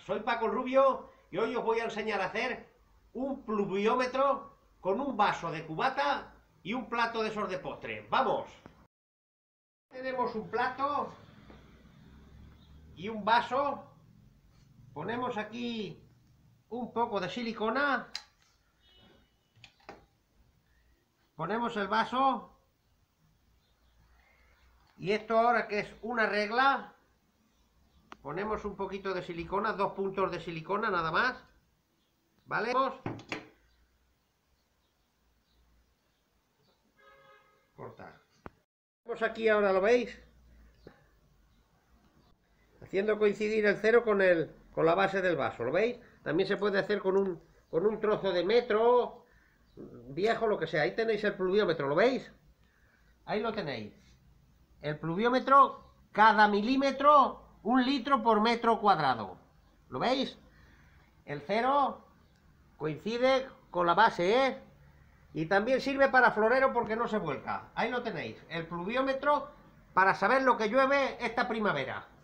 soy Paco el Rubio y hoy os voy a enseñar a hacer un pluviómetro con un vaso de cubata y un plato de esos de postre. ¡Vamos! Tenemos un plato y un vaso. Ponemos aquí un poco de silicona. Ponemos el vaso. Y esto ahora que es una regla, ponemos un poquito de silicona, 2 puntos de silicona nada más, ¿vale? Cortar. Vamos aquí ahora, ¿lo veis? Haciendo coincidir el cero con la base del vaso, ¿lo veis? También se puede hacer con un trozo de metro, viejo, lo que sea. Ahí tenéis el pluviómetro, ¿lo veis? Ahí lo tenéis. El pluviómetro, cada milímetro, 1 litro por metro cuadrado. ¿Lo veis? El cero coincide con la base, ¿eh? Y también sirve para florero porque no se vuelca. Ahí lo tenéis. El pluviómetro para saber lo que llueve esta primavera.